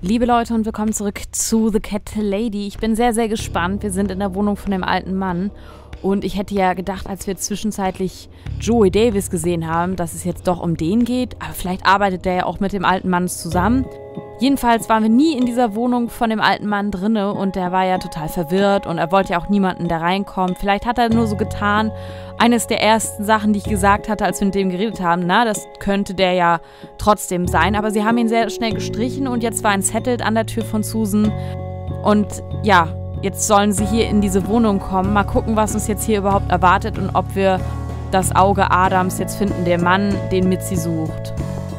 Liebe Leute und willkommen zurück zu The Cat Lady. Ich bin sehr, sehr gespannt. Wir sind in der Wohnung von dem alten Mann. Und ich hätte ja gedacht, als wir zwischenzeitlich Joey Davis gesehen haben, dass es jetzt doch um den geht. Aber vielleicht arbeitet der ja auch mit dem alten Mann zusammen. Jedenfalls waren wir nie in dieser Wohnung von dem alten Mann drinne und der war ja total verwirrt und er wollte ja auch niemanden, der reinkommt. Vielleicht hat er nur so getan, eines der ersten Sachen, die ich gesagt hatte, als wir mit dem geredet haben, na, das könnte der ja trotzdem sein. Aber sie haben ihn sehr schnell gestrichen und jetzt war ein Zettel an der Tür von Susan. Und ja, jetzt sollen sie hier in diese Wohnung kommen. Mal gucken, was uns jetzt hier überhaupt erwartet und ob wir das Auge Adams jetzt finden, der Mann, den Mitzi sucht.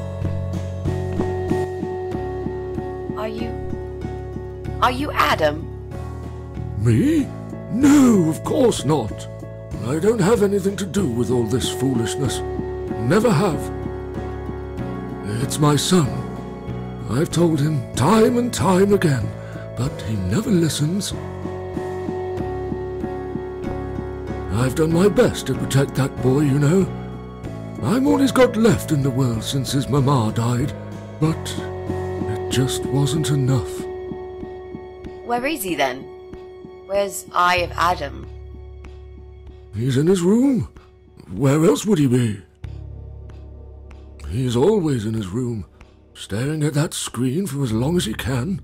Are you Adam? Me? No, of course not. I don't have anything to do with all this foolishness. Never have. It's my son. I've told him time and time again, but he never listens. I've done my best to protect that boy, you know. I'm all he's got left in the world since his mama died, but it just wasn't enough. Where is he then? Where's Eye of Adam? He's in his room. Where else would he be? He's always in his room, staring at that screen for as long as he can.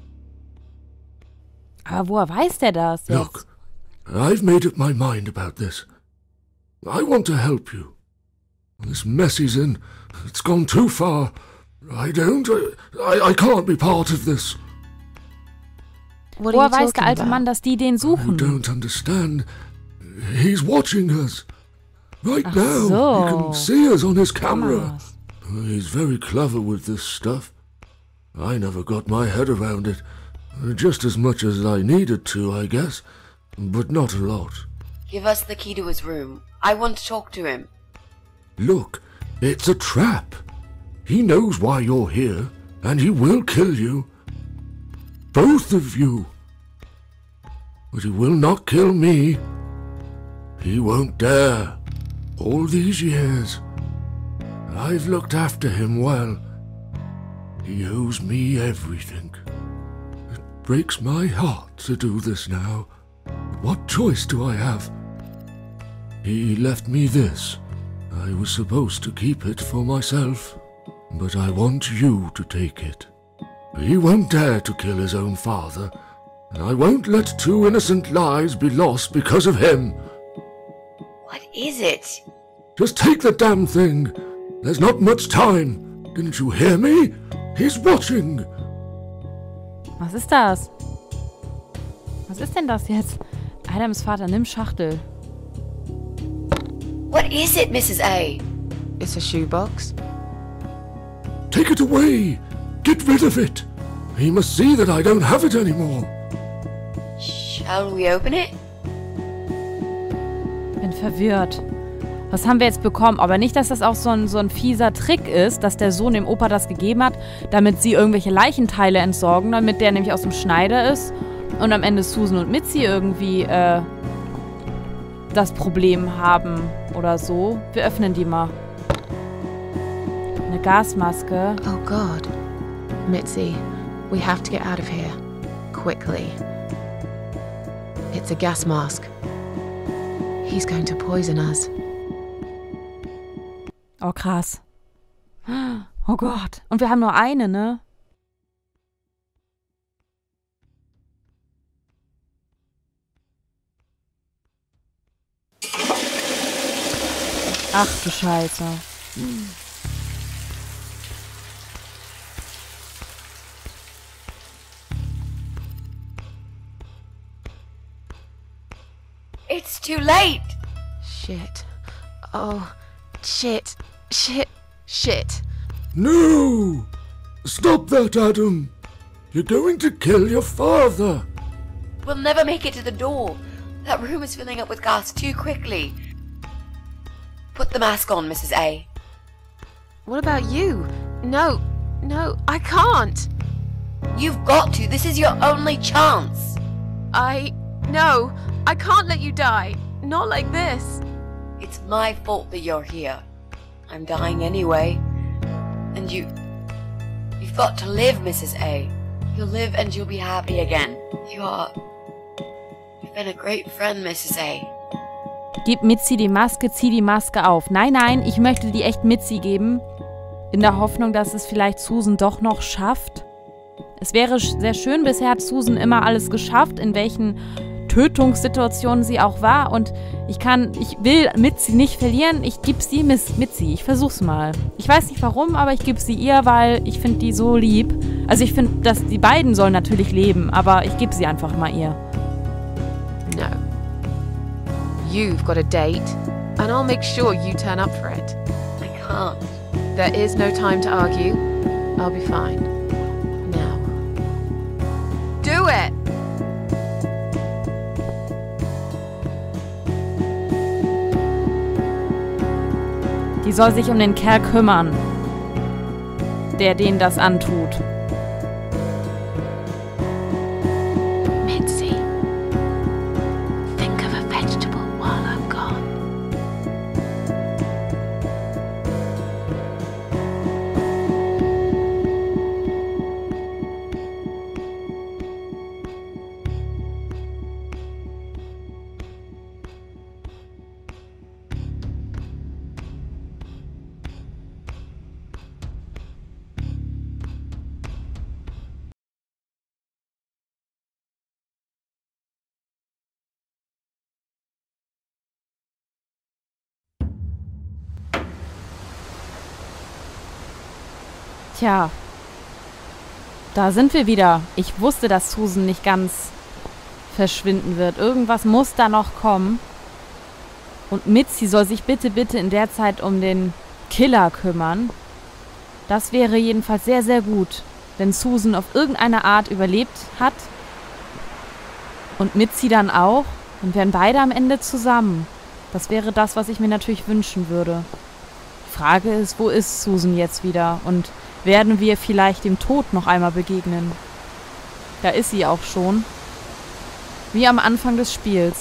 Aber woher weiß der das jetzt? Look, I've made up my mind about this. I want to help you. This mess he's in, it's gone too far. I can't be part of this. Woher weiß der alte Mann, dass die den suchen? You don't understand. He's watching us. Right now, so. you can see us on his camera. He's very clever with this stuff. I never got my head around it. Just as much as I needed to, I guess. But not a lot. Give us the key to his room. I want to talk to him. Look, it's a trap. He knows why you're here, and he will kill you. Both of you. But he will not kill me. He won't dare. All these years, I've looked after him well. He owes me everything. It breaks my heart to do this now. What choice do I have? He left me this. I was supposed to keep it for myself, but I want you to take it. He won't dare to kill his own father, and I won't let two innocent lives be lost because of him. What is it? Just take the damn thing. There's not much time. Didn't you hear me? He's watching. Was ist das? Was ist denn das jetzt? Adams Vater, nimm Schachtel. What is it, Mrs. A? It's a shoebox. Take it away. Get rid of it. He must see that I don't have it anymore. Shall we open it? Bin verwirrt. Was haben wir jetzt bekommen? Aber nicht, dass das auch so ein fieser Trick ist, dass der Sohn dem Opa das gegeben hat, damit sie irgendwelche Leichenteile entsorgen, damit der nämlich aus dem Schneider ist und am Ende Susan und Mitzi irgendwie das Problem haben oder so. Wir öffnen die mal. Eine Gasmaske. Oh God. Mitzi, we have to get out of here. Quickly. It's a gas mask. He's going to poison us. Oh, krass. Oh Gott. Und wir haben nur eine, ne? Ach du Scheiße. It's too late. Shit. Oh, shit. Shit. Shit. No! Stop that, Adam. You're going to kill your father. We'll never make it to the door. That room is filling up with gas too quickly. Put the mask on, Mrs. A. What about you? No, I can't. You've got to. This is your only chance. No, I can't let you die. Not like this. It's my fault that you're here. I'm dying anyway. And you've got to live, Mrs. A. You'll live and you'll be happy again. You've been a great friend, Mrs. A. Gib Mitzi die Maske, zieh die Maske auf. Nein, nein, ich möchte die echt Mitzi geben. In der Hoffnung, dass es vielleicht Susan doch noch schafft. Es wäre sehr schön, bisher hat Susan immer alles geschafft, in welchen Tötungssituationen sie auch war. Und ich will Mitzi nicht verlieren. Ich gebe sie Mitzi. Ich versuch's mal. Ich weiß nicht warum, aber ich gebe sie ihr, weil ich finde die so lieb. Also ich finde, dass die beiden sollen natürlich leben, aber ich gebe sie einfach mal ihr. No. You've got a date, and I'll make sure you turn up for it. I can't. There is no time to argue. I'll be fine. Now. Do it! Die soll sich um den Kerl kümmern, der denen das antut. Mitzi, think of a vegetable while I'm gone. Tja, da sind wir wieder. Ich wusste, dass Susan nicht ganz verschwinden wird. Irgendwas muss da noch kommen. Und Mitzi soll sich bitte, bitte in der Zeit um den Killer kümmern. Das wäre jedenfalls sehr, sehr gut, wenn Susan auf irgendeine Art überlebt hat. Und Mitzi dann auch. Und wären beide am Ende zusammen. Das wäre das, was ich mir natürlich wünschen würde. Die Frage ist, wo ist Susan jetzt wieder? Und werden wir vielleicht dem Tod noch einmal begegnen? Da ist sie auch schon. Wie am Anfang des Spiels.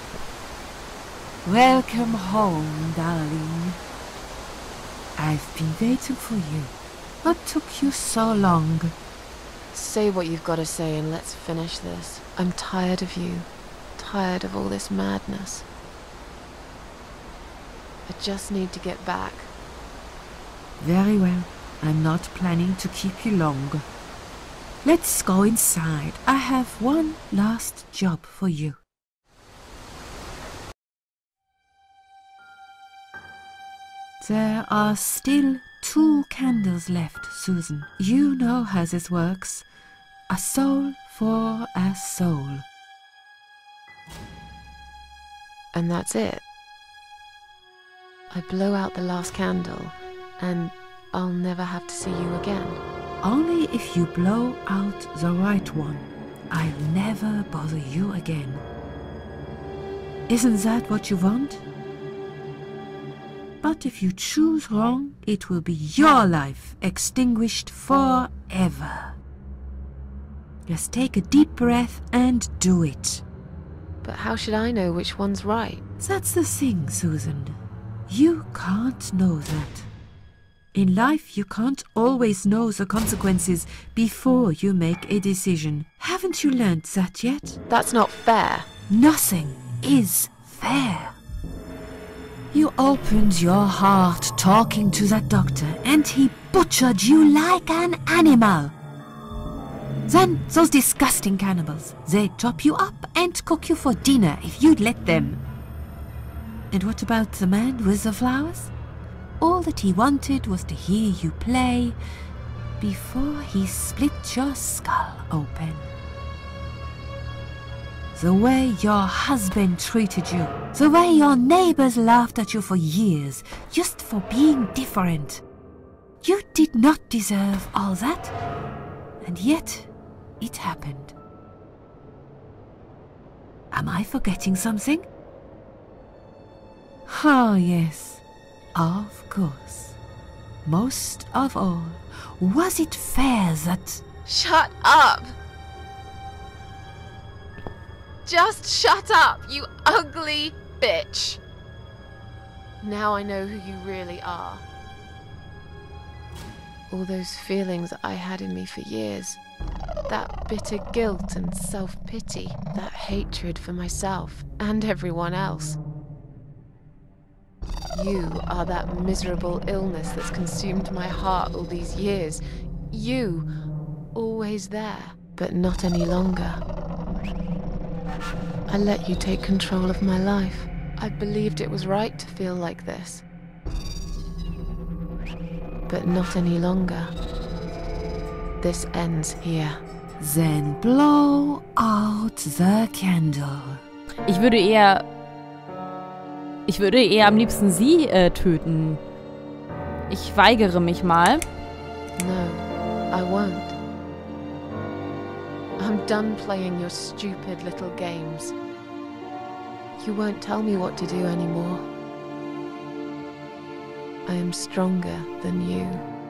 Welcome home, darling. I've been waiting for you. What took you so long? Say what you've got to say and let's finish this. I'm tired of you. Tired of all this madness. I just need to get back. Very well. I'm not planning to keep you long. Let's go inside. I have one last job for you. There are still 2 candles left, Susan. You know how this works. A soul for a soul. And that's it. I blow out the last candle and I'll never have to see you again. Only if you blow out the right one. I'll never bother you again. Isn't that what you want? But if you choose wrong, it will be your life extinguished forever. Just take a deep breath and do it. But how should I know which one's right? That's the thing, Susan. You can't know that. In life, you can't always know the consequences before you make a decision. Haven't you learned that yet? That's not fair. Nothing is fair. You opened your heart talking to that doctor, and he butchered you like an animal. Then those disgusting cannibals, they'd chop you up and cook you for dinner if you'd let them. And what about the man with the flowers? All that he wanted was to hear you play before he split your skull open. The way your husband treated you, the way your neighbors laughed at you for years, just for being different. You did not deserve all that, and yet it happened. Am I forgetting something? Oh, yes, of course. Most of all, was it fair that... Shut up! Just shut up, you ugly bitch! Now I know who you really are. All those feelings I had in me for years. That bitter guilt and self-pity, that hatred for myself and everyone else. You are that miserable illness that's consumed my heart all these years. You, always there, but not any longer. I let you take control of my life. I believed it was right to feel like this. But not any longer. This ends here. Then blow out the candle. Ich würde eher am liebsten sie töten. Ich weigere mich mal. No, I won't. I'm done playing your stupid little games. You won't tell me what to do anymore. I am stronger than you.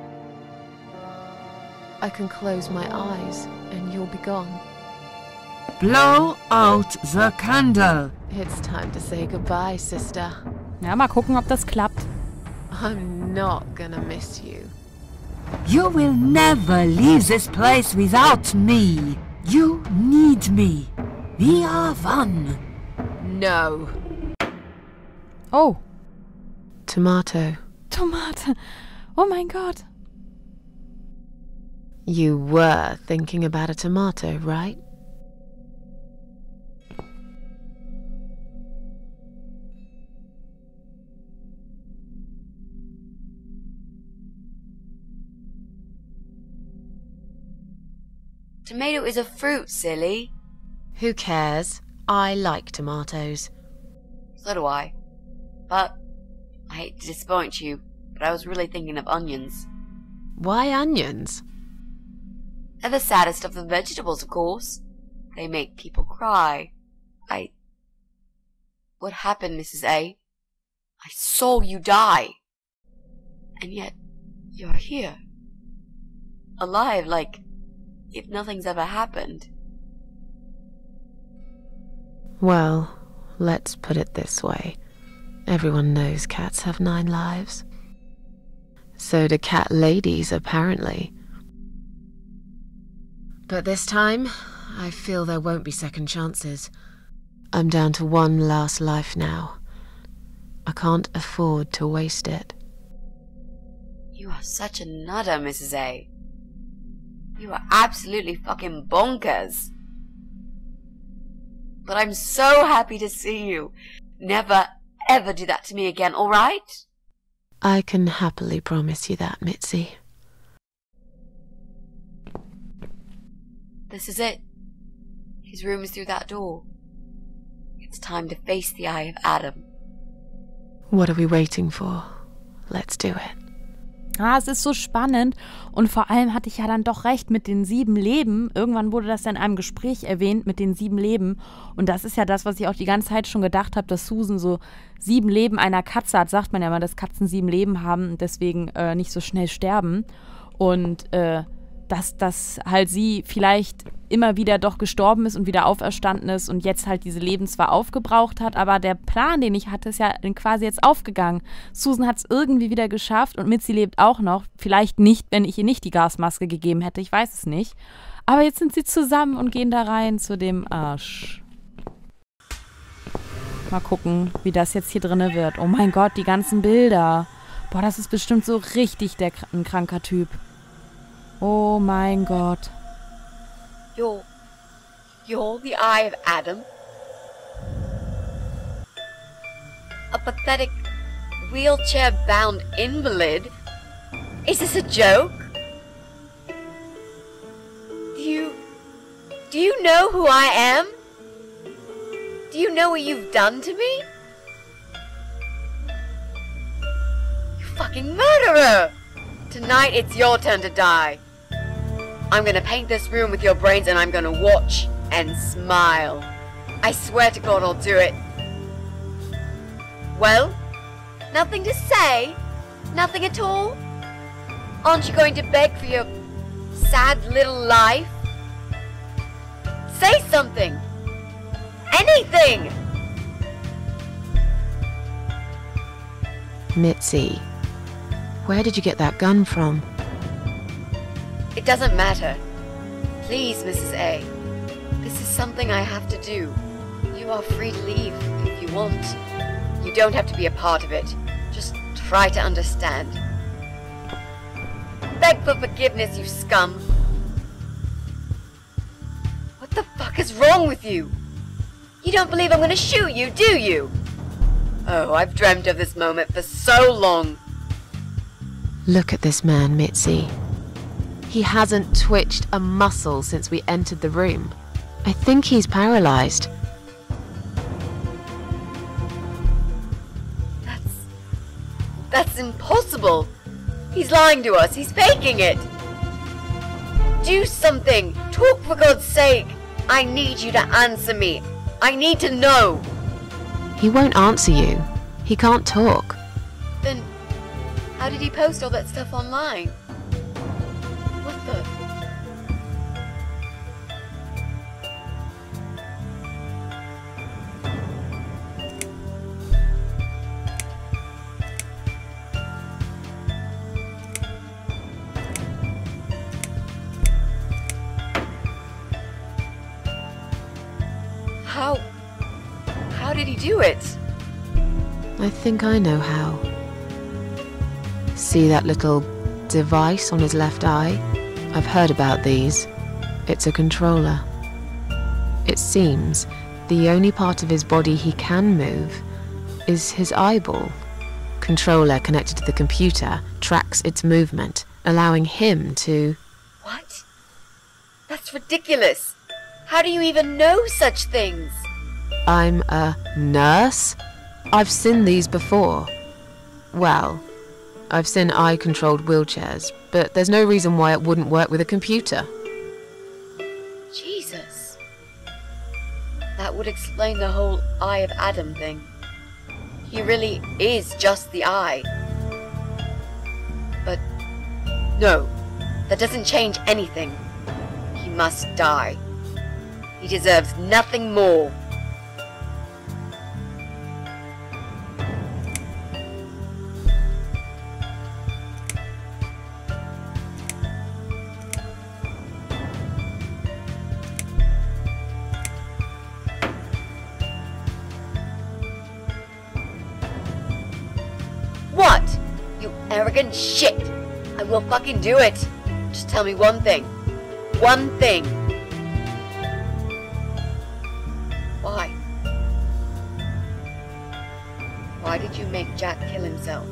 I can close my eyes and you'll be gone. Blow out the candle. It's time to say goodbye, sister. Ja, mal gucken, ob das klappt. I'm not gonna miss you. You will never leave this place without me. You need me. We are one. No. Oh, Tomato. Tomate. Oh mein Gott. You were thinking about a tomato, right? Tomato is a fruit, silly. Who cares? I like tomatoes. So do I. But I hate to disappoint you, but I was really thinking of onions. Why onions? They're the saddest of the vegetables, of course. They make people cry. What happened, Mrs. A? I saw you die. And yet, you're here. Alive, like if nothing's ever happened. Well, let's put it this way. Everyone knows cats have 9 lives. So do cat ladies, apparently. But this time, I feel there won't be second chances. I'm down to one last life now. I can't afford to waste it. You are such a nutter, Mrs. A. You are absolutely fucking bonkers. But I'm so happy to see you. Never, ever do that to me again, alright? I can happily promise you that, Mitzi. This is it. His room is through that door. It's time to face the eye of Adam. What are we waiting for? Let's do it. Ah, es ist so spannend und vor allem hatte ich ja dann doch recht mit den 7 Leben. Irgendwann wurde das in einem Gespräch erwähnt mit den 7 Leben und das ist ja das, was ich auch die ganze Zeit schon gedacht habe, dass Susan so 7 Leben einer Katze hat. Sagt man ja mal, dass Katzen 7 Leben haben und deswegen nicht so schnell sterben und dass halt sie vielleicht immer wieder doch gestorben ist und wieder auferstanden ist und jetzt halt diese Leben zwar aufgebraucht hat, aber der Plan, den ich hatte, ist ja quasi jetzt aufgegangen. Susan hat es irgendwie wieder geschafft und Mitzi lebt auch noch. Vielleicht nicht, wenn ich ihr nicht die Gasmaske gegeben hätte, ich weiß es nicht. Aber jetzt sind sie zusammen und gehen da rein zu dem Arsch. Mal gucken, wie das jetzt hier drinne wird. Oh mein Gott, die ganzen Bilder. Boah, das ist bestimmt so richtig ein kranker Typ. Oh mein Gott. You're the Eye of Adam? A pathetic, wheelchair-bound invalid? Is this a joke? Do you know who I am? Do you know what you've done to me? You fucking murderer! Tonight it's your turn to die. I'm gonna paint this room with your brains and I'm gonna watch and smile. I swear to God I'll do it. Well, nothing to say? Nothing at all? Aren't you going to beg for your sad little life? Say something! Anything! Mitzi, where did you get that gun from? It doesn't matter. Please, Mrs. A. This is something I have to do. You are free to leave if you want. You don't have to be a part of it. Just try to understand. Beg for forgiveness, you scum. What the fuck is wrong with you? You don't believe I'm gonna shoot you, do you? Oh, I've dreamt of this moment for so long. Look at this man, Mitzi. He hasn't twitched a muscle since we entered the room. I think he's paralyzed. That's impossible. He's lying to us. He's faking it. Do something. Talk for God's sake. I need you to answer me. I need to know. He won't answer you. He can't talk. Then, how did he post all that stuff online? What the... How did he do it? I think I know how. See that little device on his left eye? I've heard about these. It's a controller. It seems the only part of his body he can move is his eyeball. Controller connected to the computer tracks its movement, allowing him to... What? That's ridiculous. How do you even know such things? I'm a nurse? I've seen these before. Well, I've seen eye-controlled wheelchairs, but there's no reason why it wouldn't work with a computer. Jesus. That would explain the whole Eye of Adam thing. He really is just the eye. But no, that doesn't change anything. He must die. He deserves nothing more. What? You arrogant shit! I will fucking do it! Just tell me one thing. One thing. Why? Why did you make Jack kill himself?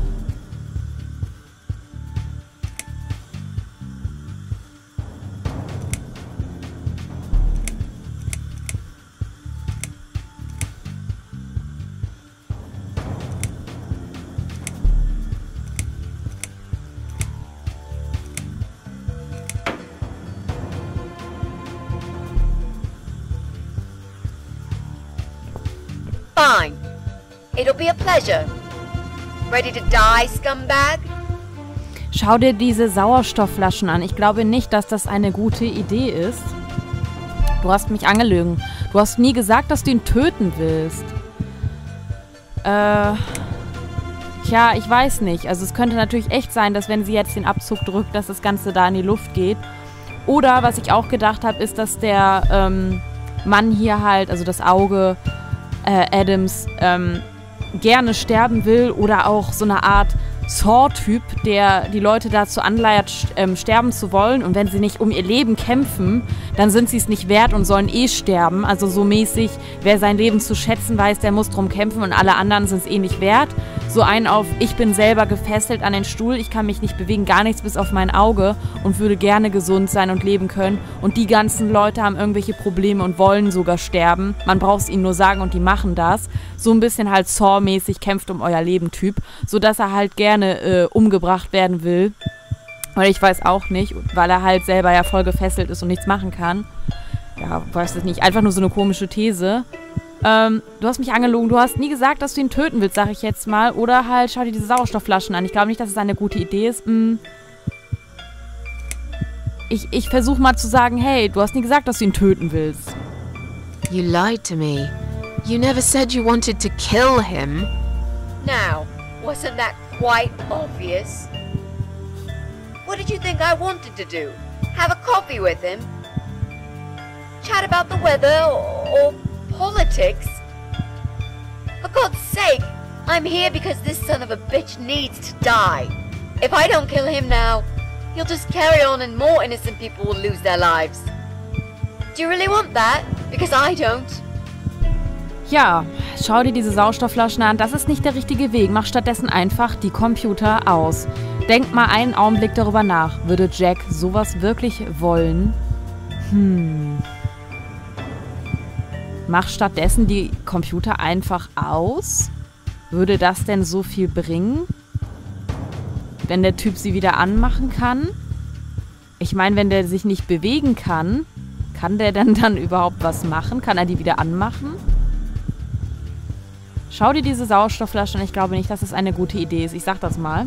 Fine. It'll be a pleasure. Ready to die, scumbag? Schau dir diese Sauerstoffflaschen an. Ich glaube nicht, dass das eine gute Idee ist. Du hast mich angelogen. Du hast nie gesagt, dass du ihn töten willst. Tja, ich weiß nicht. Also es könnte natürlich echt sein, dass wenn sie jetzt den Abzug drückt, dass das Ganze da in die Luft geht. Oder, was ich auch gedacht habe, ist, dass der Mann hier halt, also das Auge Adams, gerne sterben will oder auch so eine Art Saw-Typ, der die Leute dazu anleiert, sterben zu wollen, und wenn sie nicht um ihr Leben kämpfen, dann sind sie es nicht wert und sollen eh sterben. Also so mäßig, wer sein Leben zu schätzen weiß, der muss drum kämpfen und alle anderen sind es eh nicht wert. So einen auf, ich bin selber gefesselt an den Stuhl, ich kann mich nicht bewegen, gar nichts bis auf mein Auge und würde gerne gesund sein und leben können. Und die ganzen Leute haben irgendwelche Probleme und wollen sogar sterben. Man braucht es ihnen nur sagen und die machen das. So ein bisschen halt Saw-mäßig, kämpft um euer Leben Typ, sodass er halt gerne umgebracht werden will. Oder ich weiß auch nicht, weil er halt selber ja voll gefesselt ist und nichts machen kann. Ja, weiß ich nicht. Einfach nur so eine komische These. Du hast mich angelogen. Du hast nie gesagt, dass du ihn töten willst, sag ich jetzt mal. Oder halt, schau dir diese Sauerstoffflaschen an. Ich glaube nicht, dass es eine gute Idee ist. Ich versuche mal zu sagen, hey, du hast nie gesagt, dass du ihn töten willst. You lied to me. You never said you wanted to kill him. Now, wasn't that quite obvious? What did you think I wanted to do? Have a coffee with him? chat about the weather or politics. For God's sake, I'm here because this son of a bitch needs to die. If I don't kill him now, he'll just carry on and more innocent people will lose their lives. Do you really want that? Because I don't. Ja, schau dir diese Sauerstoffflaschen an. Das ist nicht der richtige Weg. Mach stattdessen einfach die Computer aus. Denk mal einen Augenblick darüber nach. Würde Jack sowas wirklich wollen? Mach stattdessen die Computer einfach aus? Würde das denn so viel bringen? Wenn der Typ sie wieder anmachen kann? Ich meine, wenn der sich nicht bewegen kann, kann der denn dann überhaupt was machen? Kann er die wieder anmachen? Schau dir diese Sauerstoffflaschen an. Ich glaube nicht, dass es eine gute Idee ist. Ich sag das mal.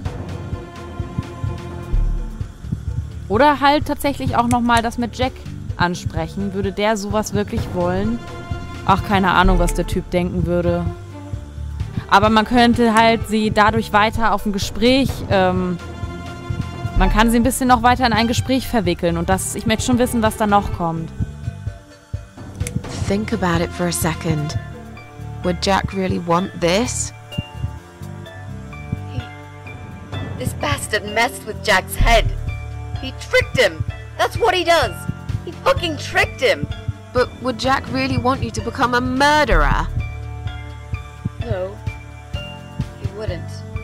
Oder halt tatsächlich auch nochmal das mit Jack ansprechen. Würde der sowas wirklich wollen? Ach, keine Ahnung, was der Typ denken würde. Aber man könnte halt sie dadurch weiter auf ein Gespräch, man kann sie ein bisschen noch weiter in ein Gespräch verwickeln. Und das, ich möchte schon wissen, was da noch kommt. Think about it for a second. Would Jack really want this? This bastard messed with Jack's head. He tricked him. That's what he does. He fucking tricked him. But would Jack really want you to become a murderer? No, he wouldn't.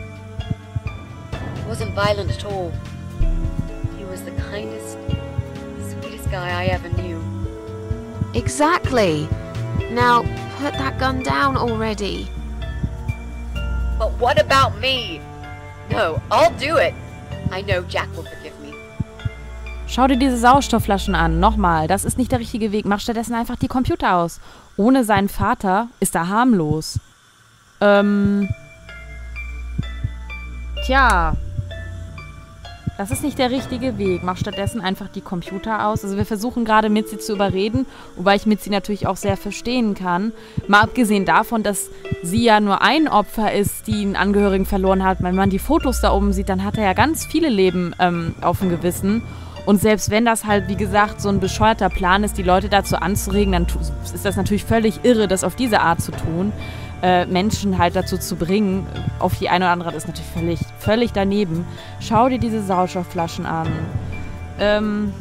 He wasn't violent at all. He was the kindest, sweetest guy I ever knew. Exactly. Now, put that gun down already. But what about me? No, I'll do it. I know Jack will forgive me. Schau dir diese Sauerstoffflaschen an. Nochmal, das ist nicht der richtige Weg. Mach stattdessen einfach die Computer aus. Ohne seinen Vater ist er harmlos. Tja. Das ist nicht der richtige Weg. Mach stattdessen einfach die Computer aus. Also wir versuchen gerade Mitzi zu überreden, wobei ich Mitzi natürlich auch sehr verstehen kann. Mal abgesehen davon, dass sie ja nur ein Opfer ist, die einen Angehörigen verloren hat. Wenn man die Fotos da oben sieht, dann hat er ja ganz viele Leben auf dem Gewissen. Und selbst wenn das halt, wie gesagt, so ein bescheuerter Plan ist, die Leute dazu anzuregen, dann ist das natürlich völlig irre, das auf diese Art zu tun. Menschen halt dazu zu bringen, auf die eine oder andere Art, ist natürlich völlig daneben. Schau dir diese Sauerstoffflaschen an.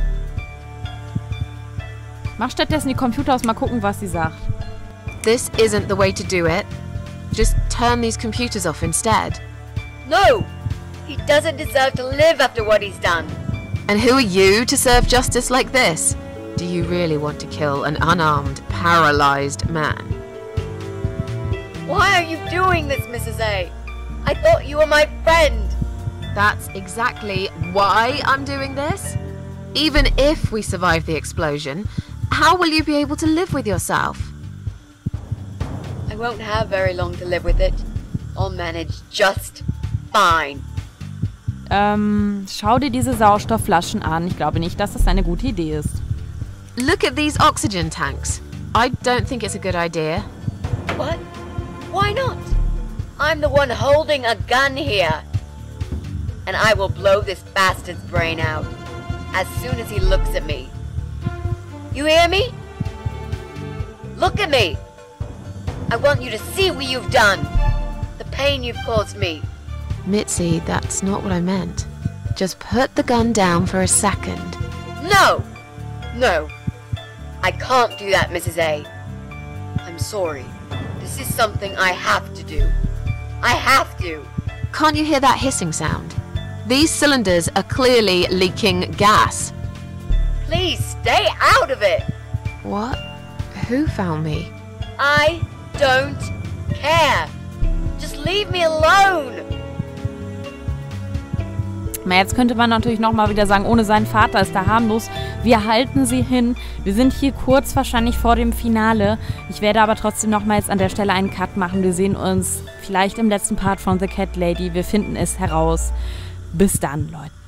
Mach stattdessen die Computer aus, mal gucken, was sie sagt. This isn't the way to do it. Just turn these computers off instead. No! He doesn't deserve to live after what he's done. And who are you to serve justice like this? Do you really want to kill an unarmed, paralyzed man? Why are you doing this, Mrs. A? I thought you were my friend. That's exactly why I'm doing this. Even if we survive the explosion, how will you be able to live with yourself? I won't have very long to live with it. I'll manage just fine. Schau dir diese Sauerstoffflaschen an. Ich glaube nicht, dass das eine gute Idee ist. Look at these oxygen tanks. I don't think it's a good idea. What? Why not? I'm the one holding a gun here. And I will blow this bastard's brain out as soon as he looks at me. You hear me? Look at me. I want you to see what you've done. The pain you've caused me. Mitzi, that's not what I meant. Just put the gun down for a second. No! No. I can't do that, Mrs. A. I'm sorry. This is something I have to do. I have to. Can't you hear that hissing sound? These cylinders are clearly leaking gas. Please stay out of it. What? Who found me? I don't care. Just leave me alone. Na, jetzt könnte man natürlich nochmal wieder sagen, ohne seinen Vater ist er harmlos. Wir halten sie hin. Wir sind hier kurz wahrscheinlich vor dem Finale. Ich werde aber trotzdem nochmal jetzt an der Stelle einen Cut machen. Wir sehen uns vielleicht im letzten Part von The Cat Lady. Wir finden es heraus. Bis dann, Leute.